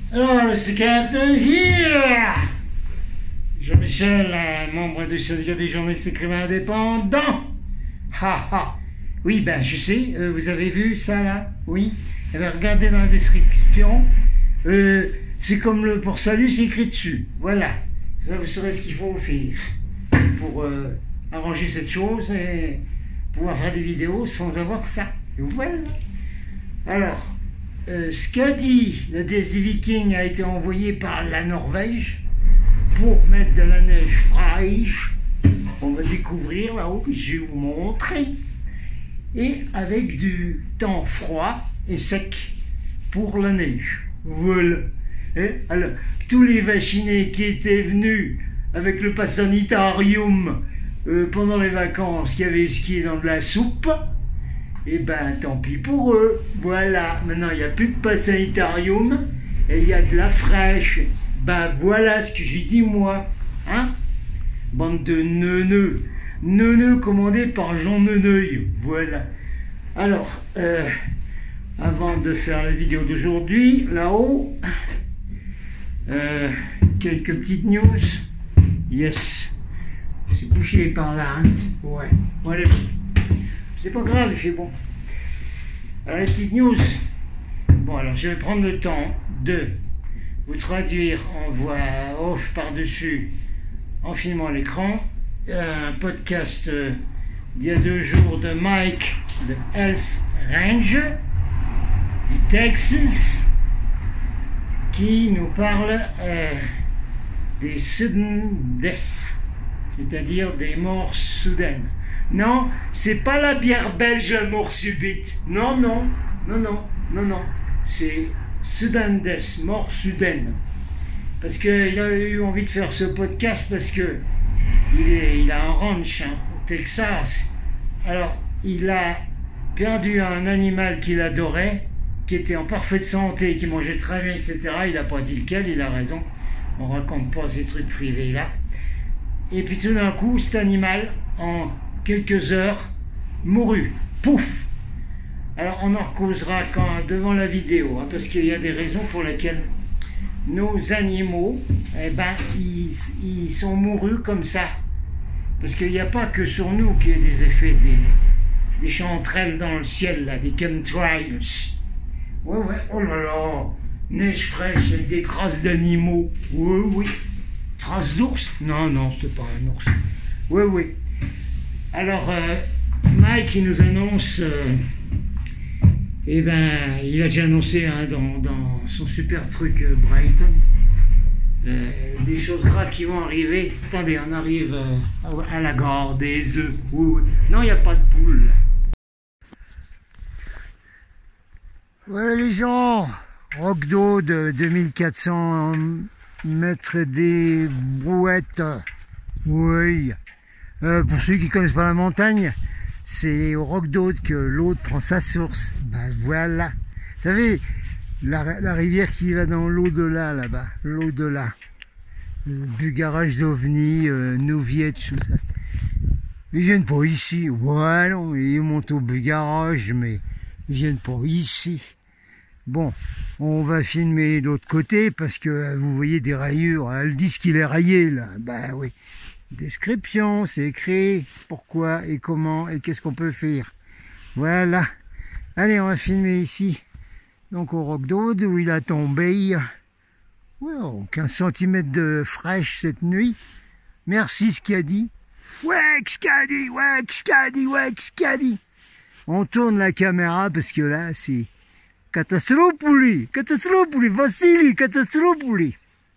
Alors, le secrétaire here. Jean-Michel, membre du syndicat des journalistes écrivains indépendants. Ha ha. Oui, ben je sais, vous avez vu ça là? Oui. Eh ben, regardez dans la description. C'est comme le pour salut, c'est écrit dessus. Voilà. Ça, vous saurez ce qu'il faut faire pour arranger cette chose et pouvoir faire des vidéos sans avoir ça. Et voilà. Alors, ce qu'a dit la DS des Vikings a été envoyé par la Norvège pour mettre de la neige fraîche. On va découvrir là-haut, je vais vous montrer. Et avec du temps froid et sec pour la neige. Voilà. Et alors, tous les vaccinés qui étaient venus avec le pass sanitarium pendant les vacances, qui avaient skié dans de la soupe, et ben tant pis pour eux. Voilà, maintenant il n'y a plus de pass sanitarium et il y a de la fraîche. Ben voilà ce que j'ai dit moi. Hein? Bande de neuneux. Neuneux commandé par Jean Neuneuil. Voilà. Alors, avant de faire la vidéo d'aujourd'hui, là-haut, quelques petites news. Yes. C'est bouché par là. Hein? Ouais. Voilà. C'est pas grave, c'est bon. Alors, les petites news. Bon, alors je vais prendre le temps de vous traduire en voix off par-dessus en filmant l'écran un podcast d'il y a 2 jours de Mike de Health Ranger du Texas qui nous parle des sudden deaths, c'est-à-dire des morts soudaines. Non, c'est pas la bière belge la mort subite. Non, non, non, non, non, non. C'est sudden death, mort soudaine. Parce qu'il a eu envie de faire ce podcast parce que il a un ranch au Texas. Alors, il a perdu un animal qu'il adorait, qui était en parfaite santé, qui mangeait très bien, etc. Il n'a pas dit lequel, il a raison. On raconte pas ces trucs privés là. Et puis tout d'un coup, cet animal, en quelques heures, mourut. Pouf! Alors on en causera devant la vidéo, hein, parce qu'il y a des raisons pour lesquelles nos animaux, eh ben, ils sont mourus comme ça. Parce qu'il n'y a pas que sur nous qu'il y a des effets, des chanterelles dans le ciel, là, des chemtrails. Ouais, ouais, oh là là, neige fraîche avec des traces d'animaux. Oui, oui. Traces d'ours? Non, non, c'est pas un ours. Oui, oui. Alors, Mike, il nous annonce, eh ben, il a déjà annoncé hein, dans son super truc Brighton, des choses graves qui vont arriver. Attendez, on arrive à la gare des œufs. Oui, oui. Non, il n'y a pas de poules. Voilà les gens, roc d'eau de 2400 mètres des brouettes. Oui. Pour ceux qui ne connaissent pas la montagne, c'est au roc d'eau que l'eau prend sa source. Ben voilà. Vous savez, la rivière qui va dans l'au-delà là-bas, l'au-delà. Du garage d'OVNI, Nouvietch, tout ça. Ils viennent pas ici. Voilà, ils montent au garage, mais ils viennent pas ici. Bon, on va filmer de l'autre côté parce que vous voyez des rayures. Elles disent qu'il est rayé là. Ben oui. Description, c'est écrit pourquoi et comment et qu'est-ce qu'on peut faire. Voilà. Allez, on va filmer ici. Donc au roc d'Aude où il a tombé. Wow, 15 cm de fraîche cette nuit. Merci ce qu'il a dit. Ouais, ce qu'il a dit, ouais, ce qu'il a dit, ouais, ce qu'il a dit. On tourne la caméra parce que là, c'est Catastropouli, Vassili, Catastropouli.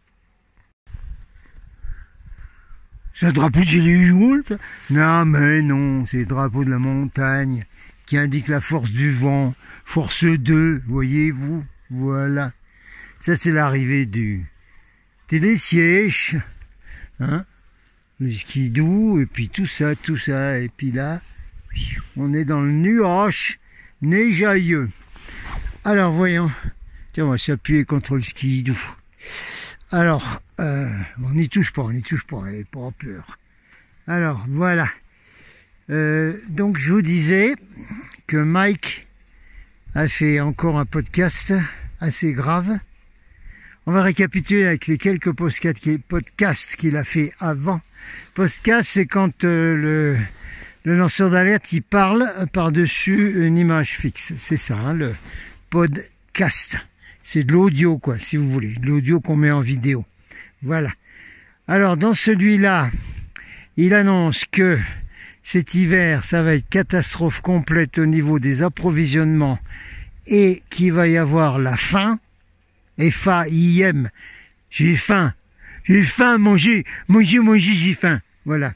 C'est un drapeau de Géliou, ça? Non, mais non, c'est le drapeau de la montagne qui indique la force du vent, force 2, voyez-vous, voilà. Ça, c'est l'arrivée du télésiège, hein, le skidoo, et puis tout ça, et puis là, on est dans le nuage neigeailleux. Alors, voyons, tiens, on va s'appuyer contre le skidoo. Alors, on n'y touche pas, allez, pas peur. Alors, voilà. Donc, je vous disais que Mike a fait encore un podcast assez grave On va récapituler avec les quelques podcasts qu'il a fait avant. Podcast, c'est quand le lanceur d'alerte, il parle par-dessus une image fixe. C'est ça, hein, le podcast. C'est de l'audio, quoi, si vous voulez. De l'audio qu'on met en vidéo. Voilà. Alors, dans celui-là, il annonce que cet hiver, ça va être catastrophe complète au niveau des approvisionnements et qu'il va y avoir la faim. F-A-I-M. J'ai faim. J'ai faim, manger, j'ai faim. Voilà.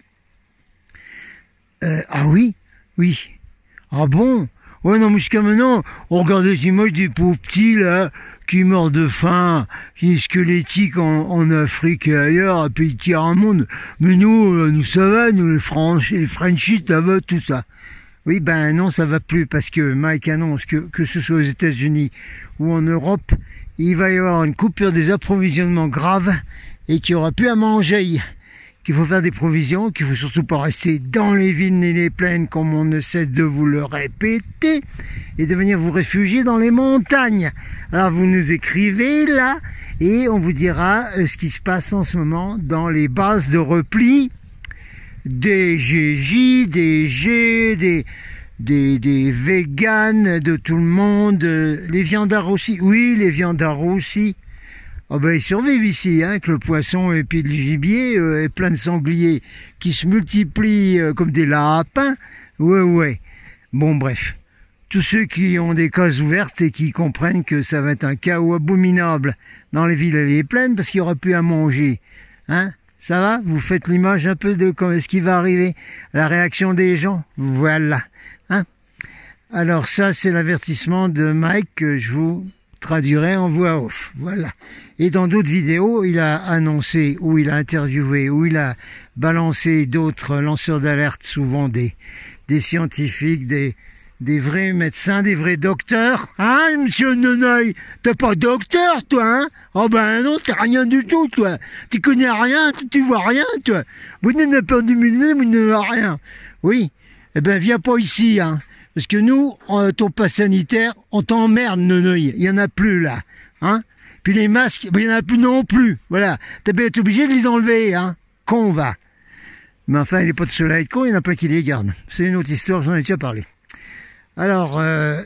Ah oui, oui. Ah bon? Ouais, non, mais jusqu'à maintenant, on regarde les images des pauvres petits, là, qui meurent de faim, qui est squelettique en Afrique et ailleurs, à pays tiers un monde. Mais nous, ça va, nous, les Frenchies, ça va, tout ça. Oui, ben non, ça va plus, parce que Mike annonce que ce soit aux États-Unis ou en Europe, il va y avoir une coupure des approvisionnements graves et qu'il n'y aura plus à manger. Qu'il faut faire des provisions, qu'il faut surtout pas rester dans les villes ni les plaines comme on ne cesse de vous le répéter et de venir vous réfugier dans les montagnes. Alors vous nous écrivez là et on vous dira ce qui se passe en ce moment dans les bases de repli des GJ, des G, des véganes, de tout le monde, les viandards aussi. Oui, les viandards aussi. Oh ben ils survivent ici, hein, avec le poisson et puis le gibier et plein de sangliers qui se multiplient comme des lapins. Ouais. Bon bref, tous ceux qui ont des cases ouvertes et qui comprennent que ça va être un chaos abominable dans les villes et les plaines parce qu'il n'y aura plus à manger, hein. Ça va? Vous faites l'image un peu de ce qui va arriver, la réaction des gens. Voilà, hein. Alors ça c'est l'avertissement de Mike que je vous traduirai en voix off, voilà. Et dans d'autres vidéos, il a annoncé, ou il a interviewé, ou il a balancé d'autres lanceurs d'alerte, souvent des scientifiques, des vrais médecins, des vrais docteurs. Hein, monsieur Nonoï, t'es pas docteur, toi, hein? Oh ben non, t'es rien du tout, toi. Tu connais rien, tu vois rien, toi. Vous n'avez pas du milieu, vous n'avez rien. Oui, eh ben viens pas ici, hein. Parce que nous, ton pass sanitaire, on t'emmerde, Nonoï. Il y en a plus, là. Hein? Puis les masques, il y en a plus non plus. Voilà. T'as bien été obligé de les enlever, hein. Con, va. Mais enfin, il n'est pas de cela à être con, il y en a plein qui les gardent. C'est une autre histoire, j'en ai déjà parlé. Alors,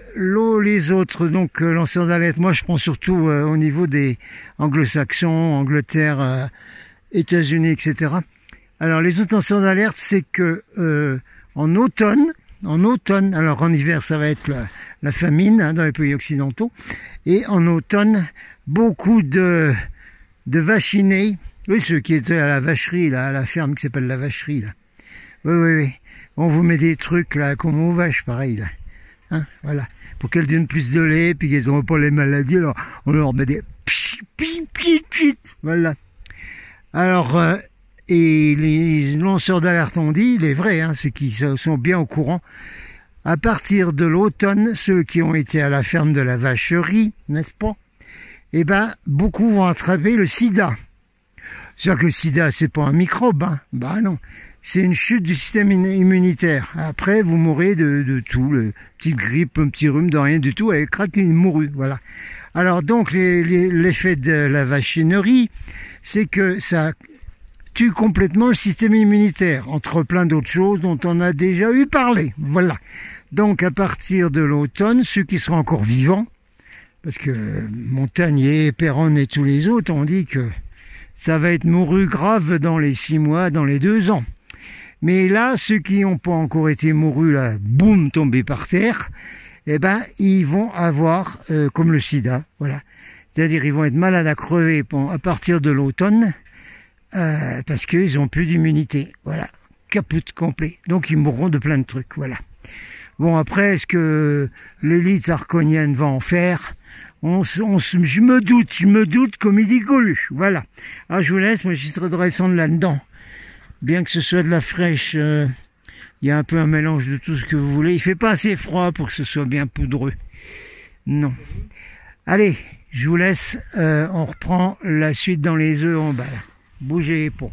les autres, donc, lanceurs d'alerte, moi, je prends surtout au niveau des anglo-saxons, Angleterre, États-Unis, etc. Alors, les autres lanceurs d'alerte, c'est que en automne, alors en hiver ça va être la famine, hein, dans les pays occidentaux, et en automne beaucoup de vaccinés, oui, ceux qui étaient à la vacherie, là, à la ferme qui s'appelle la vacherie, là. Oui, on vous met des trucs là comme aux vaches, pareil là, hein, voilà, pour qu'elles donnent plus de lait, puis qu'elles n'auront pas les maladies, alors on leur met des pchit, voilà. Alors et les lanceurs d'alerte ont dit, les vrais, hein, ceux qui sont bien au courant, à partir de l'automne, ceux qui ont été à la ferme de la vacherie, n'est-ce pas? Eh ben, beaucoup vont attraper le sida. C'est-à-dire que le sida, c'est pas un microbe, hein. Bah non, c'est une chute du système immunitaire. Après, vous mourrez de tout, le petite grippe, un petit rhume, de rien du tout, et craque, une mourue, voilà. Alors donc, l'effet de la vaccinerie, c'est que ça tue complètement le système immunitaire, entre plein d'autres choses dont on a déjà eu parlé. Voilà. Donc à partir de l'automne, ceux qui seront encore vivants, parce que Montagnier, Perron et tous les autres ont dit que ça va être mouru grave dans les 6 mois, dans les 2 ans. Mais là, ceux qui n'ont pas encore été mourus, là, boum, tombés par terre, eh ben, ils vont avoir, comme le sida, voilà. C'est-à-dire, ils vont être malades à crever à partir de l'automne, parce qu'ils n'ont plus d'immunité, voilà, caput complet, donc ils mourront de plein de trucs, voilà. Bon, après, est-ce que l'élite arconienne va en faire? Je me doute comme il dit Coluche, voilà. Alors je vous laisse, moi je suis redescendre là-dedans, bien que ce soit de la fraîche, il y a un peu un mélange de tout ce que vous voulez, il fait pas assez froid pour que ce soit bien poudreux, non. Allez, je vous laisse, on reprend la suite dans les œufs en bas, là. Bougez pas.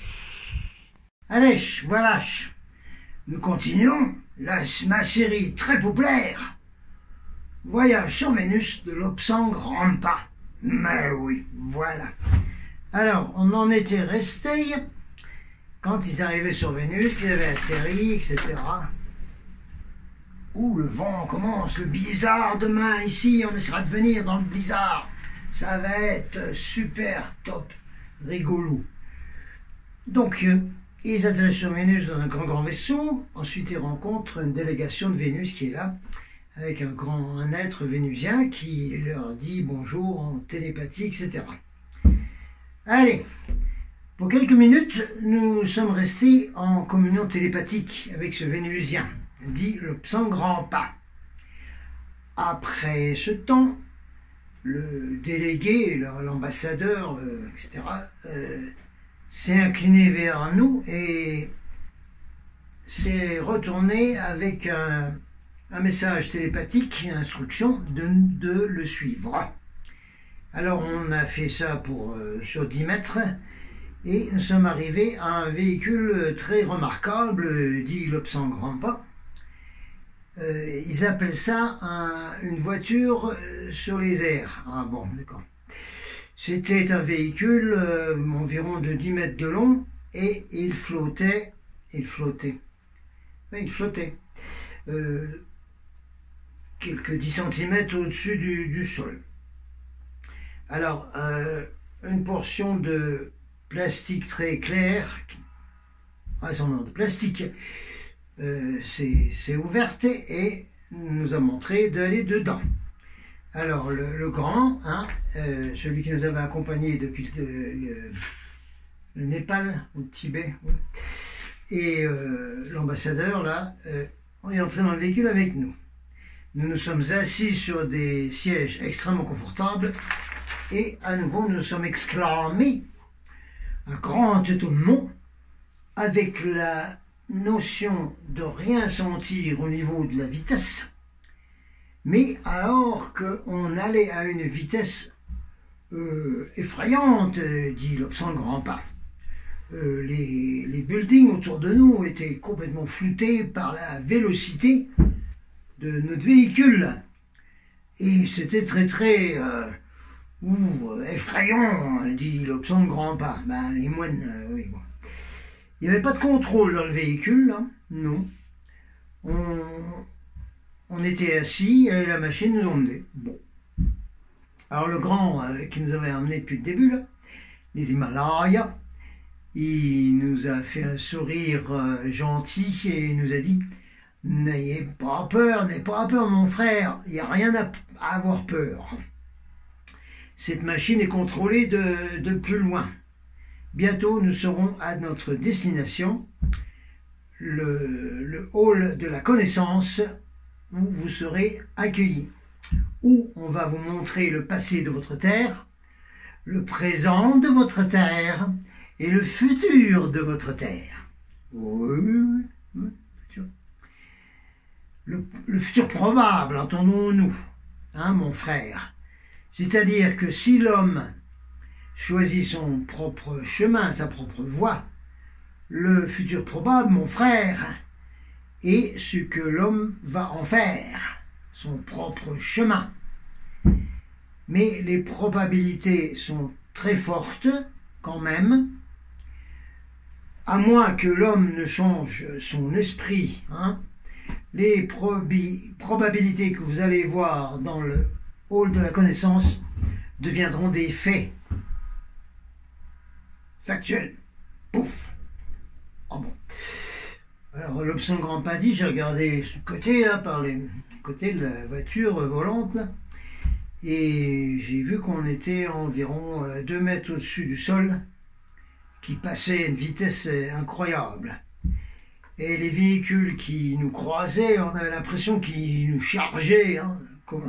Allez, voilà. Nous continuons ma série très populaire. Voyage sur Vénus de Lobsang Rampa. Mais oui, voilà. Alors, on en était resté quand ils arrivaient sur Vénus, qu'ils avaient atterri, etc. Ouh, le vent commence, le blizzard demain, ici, on essaiera de venir dans le blizzard. Ça va être super top, rigolo. Donc, ils atterrissent sur Vénus dans un grand vaisseau. Ensuite, ils rencontrent une délégation de Vénus qui est là, avec un être vénusien qui leur dit bonjour en télépathie, etc. Allez, pour quelques minutes, nous sommes restés en communion télépathique avec ce Vénusien, dit le Psangrampa. Après ce temps, le délégué, l'ambassadeur, etc., s'est incliné vers nous et s'est retourné avec un message télépathique, une instruction de le suivre. Alors on a fait ça sur 10 mètres et nous sommes arrivés à un véhicule très remarquable, dit le Psangrampa. Ils appellent ça une voiture sur les airs. Ah bon, d'accord. C'était un véhicule environ de 10 mètres de long et il flottait. Oui, il flottait. Quelques 10 centimètres au-dessus du sol. Alors, une portion de plastique très clair, de plastique, c'est ouverte et nous a montré d'aller dedans. Alors, le grand, celui qui nous avait accompagnés depuis le Népal, au Tibet, et l'ambassadeur, là, on est entré dans le véhicule avec nous. Nous nous sommes assis sur des sièges extrêmement confortables et à nouveau nous nous sommes exclamés un grand étonnement avec la notion de rien sentir au niveau de la vitesse, mais alors qu'on allait à une vitesse effrayante, dit le Psangrampa. Les buildings autour de nous étaient complètement floutés par la vélocité de notre véhicule. Et c'était très effrayant, dit le Psangrampa. Ben, les moines, oui, bon. Il n'y avait pas de contrôle dans le véhicule, là. Non. On était assis et la machine nous emmenait. Bon. Alors le grand qui nous avait emmenés depuis le début, là, les Himalayas, il nous a fait un sourire gentil et il nous a dit « N'ayez pas peur mon frère, il n'y a rien à avoir peur. Cette machine est contrôlée de plus loin. Bientôt nous serons à notre destination, le hall de la connaissance, où vous serez accueillis, où on va vous montrer le passé de votre terre, le présent de votre terre et le futur de votre terre. » Oui. Le futur probable, entendons-nous, mon frère. C'est-à-dire que si l'homme choisit son propre chemin, sa propre voie, le futur probable, mon frère, est ce que l'homme va en faire, son propre chemin. Mais les probabilités sont très fortes, quand même, à moins que l'homme ne change son esprit, les probabilités que vous allez voir dans le hall de la connaissance deviendront des faits factuels. Pouf. Oh bon. Alors le Psangrampa dit, j'ai regardé ce côté là, par les côtés de la voiture volante là, et j'ai vu qu'on était environ 2 mètres au-dessus du sol, qui passait à une vitesse incroyable. Et les véhicules qui nous croisaient, on avait l'impression qu'ils nous chargeaient, comme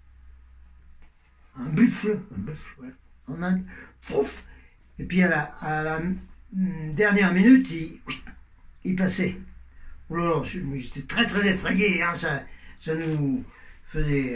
un buffle, ouais, en Inde. Pouf. Et puis à la dernière minute, il passait. Oh là là, j'étais très effrayé, ça nous faisait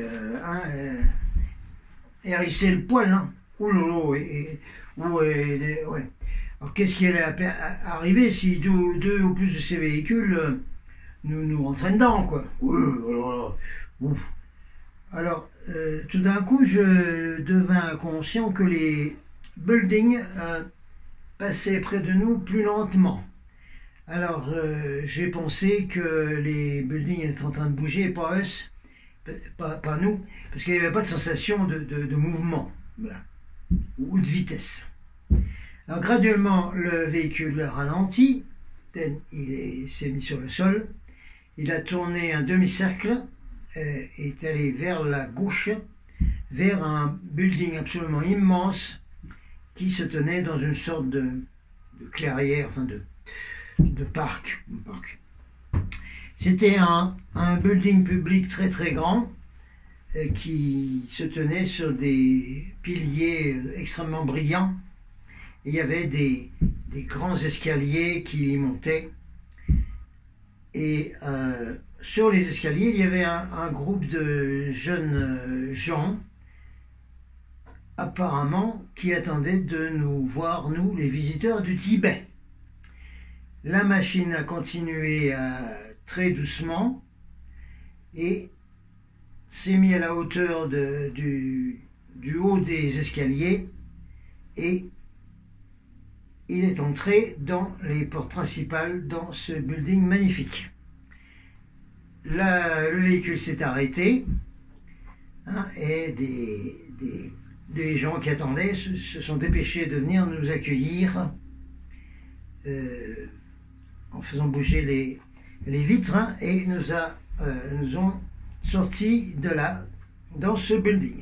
hérisser le poil. Oh là là, ouais. Alors qu'est-ce qui allait arriver si deux ou plus de ces véhicules nous rentraient dedans, quoi. Oui, voilà. Ouf. Alors, tout d'un coup, je devins conscient que les buildings passaient près de nous plus lentement. Alors, j'ai pensé que les buildings étaient en train de bouger, et pas eux, pas nous, parce qu'il n'y avait pas de sensation de mouvement, voilà, ou de vitesse. Alors, graduellement, le véhicule ralentit, il s'est mis sur le sol, il a tourné un demi-cercle, est allé vers la gauche, vers un building absolument immense qui se tenait dans une sorte de clairière, enfin de parc. C'était un building public très très grand qui se tenait sur des piliers extrêmement brillants. Et il y avait des grands escaliers qui y montaient. Et sur les escaliers, il y avait un groupe de jeunes gens, apparemment, qui attendaient de nous voir, nous, les visiteurs du Tibet. La machine a continué très doucement et s'est mis à la hauteur du haut des escaliers et il est entré dans les portes principales dans ce building magnifique. Le véhicule s'est arrêté et des gens qui attendaient se sont dépêchés de venir nous accueillir en faisant bouger les vitres et nous ont sortis de là, dans ce building.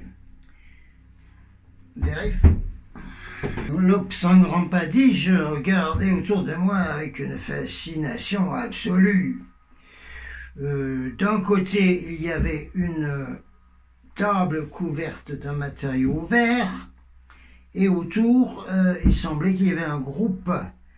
Sans grand padis, je regardais autour de moi avec une fascination absolue. D'un côté, il y avait une table couverte d'un matériau vert, et autour, il semblait qu'il y avait un groupe,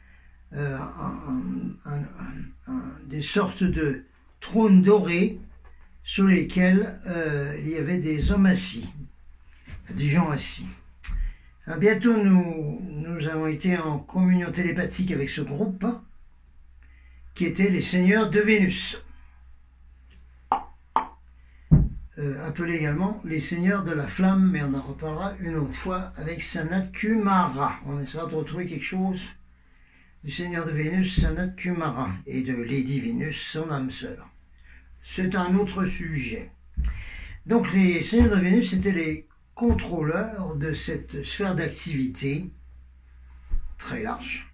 des sortes de trônes dorés sur lesquels il y avait des hommes assis, des gens assis. Alors bientôt, nous avons été en communion télépathique avec ce groupe qui étaient les seigneurs de Vénus, appelés également les seigneurs de la flamme, mais on en reparlera une autre fois avec Sanat Kumara. On essaiera de retrouver quelque chose du seigneur de Vénus, Sanat Kumara, et de Lady Vénus, son âme sœur. C'est un autre sujet. Donc les seigneurs de Vénus, c'était les contrôleurs de cette sphère d'activité très large.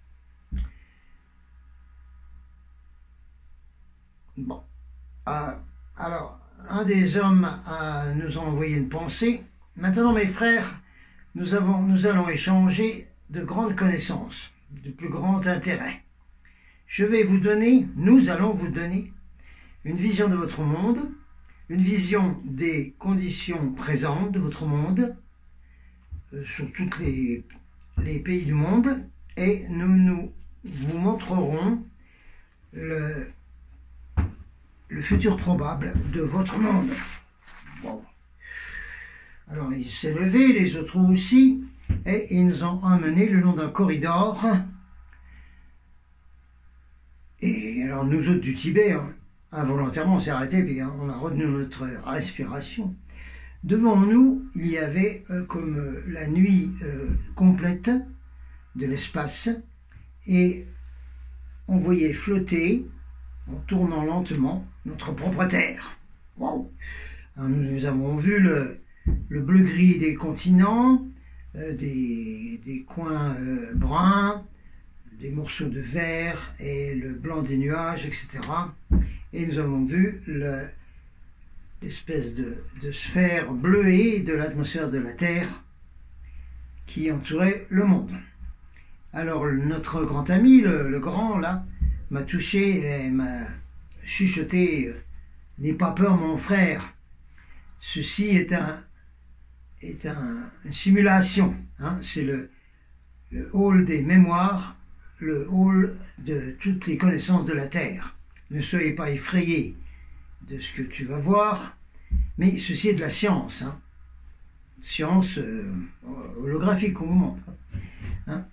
Bon. Alors, un des hommes nous a envoyé une pensée. Maintenant, mes frères, nous allons échanger de grandes connaissances, de plus grand intérêt. Nous allons vous donner une vision de votre monde, une vision des conditions présentes de votre monde, sur tous les pays du monde, et nous vous montrerons le futur probable de votre monde. Wow. Alors il s'est levé, les autres aussi, et ils nous ont emmenés le long d'un corridor. Et alors nous autres du Tibet, involontairement on s'est arrêté, puis on a retenu notre respiration. Devant nous, il y avait comme la nuit complète de l'espace, et on voyait flotter, en tournant lentement, notre propre Terre. Wow. Alors, nous avons vu le bleu-gris des continents, des coins bruns, des morceaux de verre et le blanc des nuages, etc. Et nous avons vu l'espèce de sphère bleuée de l'atmosphère de la Terre qui entourait le monde. Alors notre grand ami, le grand là, m'a touché et m'a chuchoté « N'aie pas peur mon frère, ceci est une simulation, hein, c'est le hall des mémoires, le hall de toutes les connaissances de la Terre. Ne soyez pas effrayés de ce que tu vas voir, mais ceci est de la science, hein. Science holographique au moment. Hein.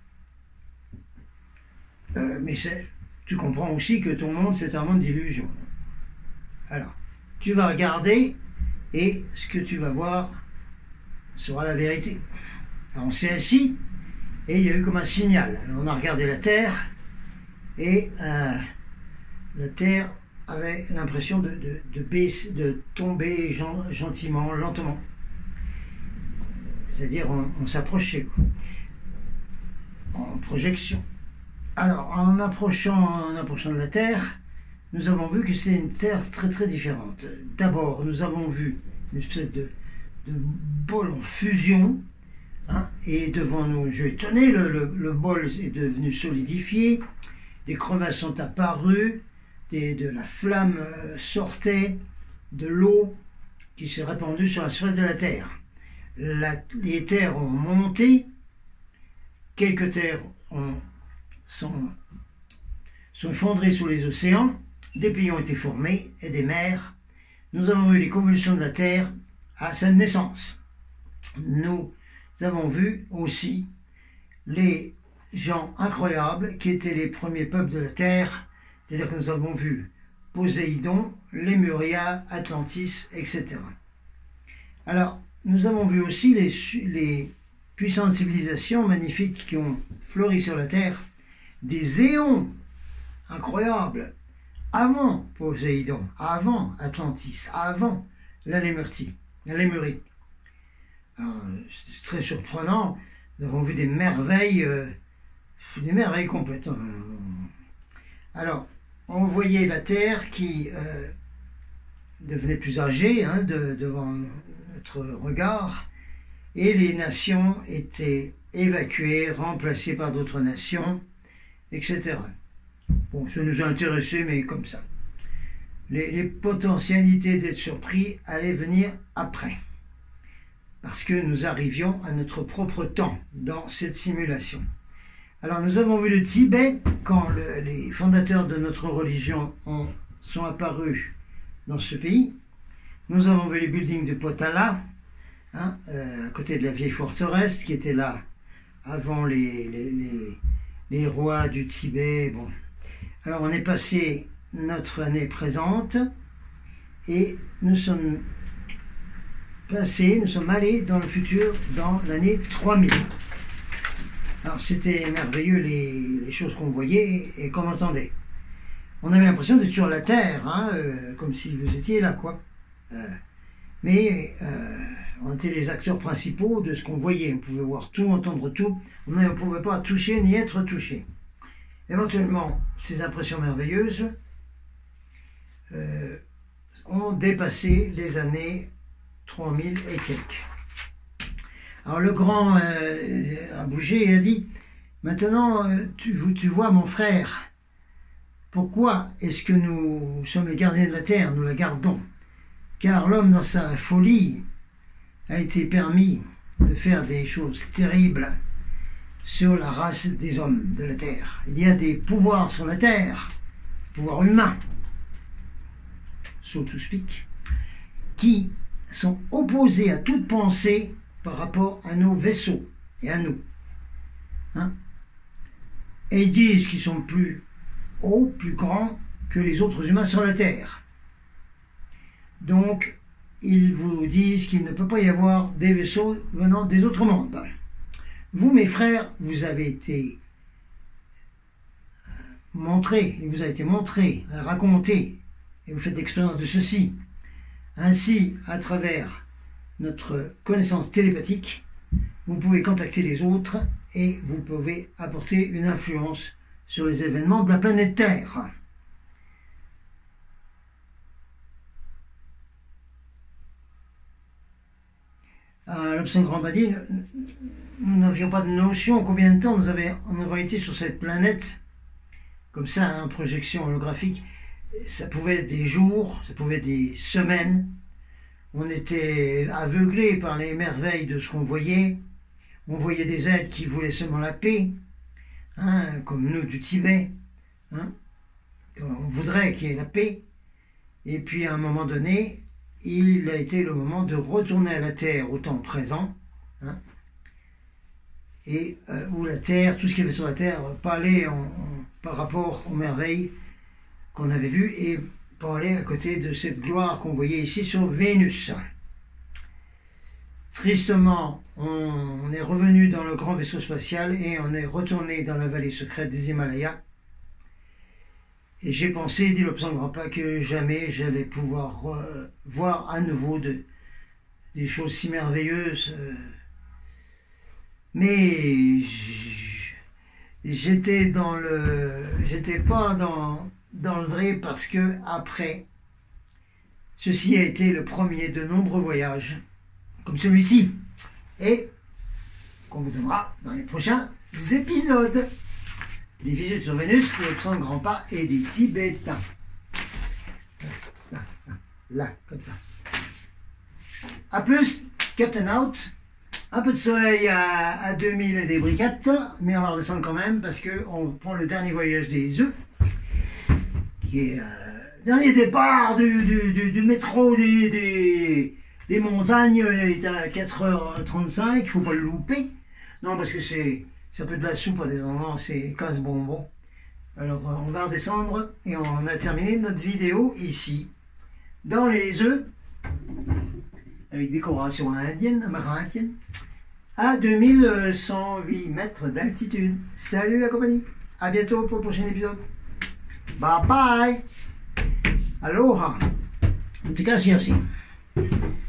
Mais tu comprends aussi que ton monde, c'est un monde d'illusions. Alors, tu vas regarder et ce que tu vas voir sera la vérité. Alors on s'est assis, et il y a eu comme un signal. Alors on a regardé la Terre, et la Terre avait l'impression de baisser, de tomber gentiment, lentement. C'est-à-dire on s'approchait, quoi, en projection. Alors en approchant de la Terre, nous avons vu que c'est une Terre très très différente. D'abord, nous avons vu une espèce de bol en fusion, hein, et devant nous, je suis étonné, le bol est devenu solidifié, des crevasses sont apparues, de la flamme sortait, de l'eau qui s'est répandue sur la surface de la Terre. Les terres ont monté, quelques terres sont effondrées sous les océans, des pays ont été formés et des mers. Nous avons vu les convulsions de la Terre à sa naissance. Nous avons vu aussi les gens incroyables qui étaient les premiers peuples de la Terre, c'est-à-dire que nous avons vu Poséidon, Lémuria, Atlantis, etc. Alors, nous avons vu aussi les puissantes civilisations magnifiques qui ont fleuri sur la Terre, des éons incroyables, avant Poséidon, avant Atlantis, avant la Lémurie. C'est très surprenant, nous avons vu des merveilles complètes. Alors, on voyait la Terre qui devenait plus âgée, hein, devant notre regard, et les nations étaient évacuées, remplacées par d'autres nations, etc. Bon, ça nous a intéressés, mais comme ça. Les potentialités d'être surpris allaient venir après, parce que nous arrivions à notre propre temps dans cette simulation. Alors nous avons vu le Tibet quand les fondateurs de notre religion sont apparus dans ce pays. Nous avons vu les buildings de Potala, hein, à côté de la vieille forteresse qui était là avant les rois du Tibet. Bon. Alors on est passé notre année présente et nous sommes allés dans le futur, dans l'année 3000. Alors c'était merveilleux les choses qu'on voyait et qu'on entendait. On avait l'impression d'être sur la Terre, hein, comme si vous étiez là, quoi. Mais on était les acteurs principaux de ce qu'on voyait. On pouvait voir tout, entendre tout, mais on ne pouvait pas toucher ni être touché. Éventuellement, ces impressions merveilleuses ont dépassé les années 3000 et quelques. Alors le grand a bougé et a dit « Maintenant, tu vois mon frère, pourquoi est-ce que nous sommes les gardiens de la terre, nous la gardons? Car l'homme dans sa folie a été permis de faire des choses terribles sur la race des hommes de la terre. Il y a des pouvoirs sur la terre, pouvoirs humains, so to speak, qui sont opposés à toute pensée par rapport à nos vaisseaux et à nous. Hein? Et ils disent qu'ils sont plus hauts, plus grands que les autres humains sur la Terre. Donc, ils vous disent qu'il ne peut pas y avoir des vaisseaux venant des autres mondes. Vous, mes frères, vous avez été montrés, il vous a été montré, raconté, et vous faites l'expérience de ceci. Ainsi, à travers notre connaissance télépathique, vous pouvez contacter les autres et vous pouvez apporter une influence sur les événements de la planète Terre. À l'Obscène Grand Badi, nous n'avions pas de notion combien de temps nous avons été sur cette planète, comme ça, en projection holographique. Ça pouvait être des jours, ça pouvait être des semaines. On était aveuglés par les merveilles de ce qu'on voyait. On voyait des êtres qui voulaient seulement la paix, hein, comme nous du Tibet. Hein. On voudrait qu'il y ait la paix. Et puis à un moment donné, il a été le moment de retourner à la Terre au temps présent. Hein, et où la Terre, tout ce qu'il y avait sur la Terre, parlait par rapport aux merveilles qu'on avait vues et parlait à côté de cette gloire qu'on voyait ici sur Vénus. tristement, on est revenu dans le grand vaisseau spatial et on est retourné dans la vallée secrète des Himalayas. Et j'ai pensé, dit le grand pas, que jamais j'allais pouvoir voir à nouveau des choses si merveilleuses. Mais j'étais pas dans le vrai, parce que après, ceci a été le premier de nombreux voyages comme celui-ci, et qu'on vous donnera dans les prochains épisodes. Des visites sur Vénus, des absents de grands pas et des Tibétains. Là, comme ça. A plus, Captain Out. Un peu de soleil à 2000 et des briquettes, mais on va redescendre quand même parce qu'on prend le dernier voyage des œufs, qui est dernier départ du métro des montagnes. Il est à 4h35, il ne faut pas le louper. Non, parce que c'est un peu de la soupe à des endroits, c'est casse-bonbon. Alors on va redescendre et on a terminé notre vidéo ici, dans les œufs, avec décoration indienne, amérindienne, à 2108 mètres d'altitude. Salut la compagnie, à bientôt pour le prochain épisode. Bye bye. Aloha. En tout cas, c'est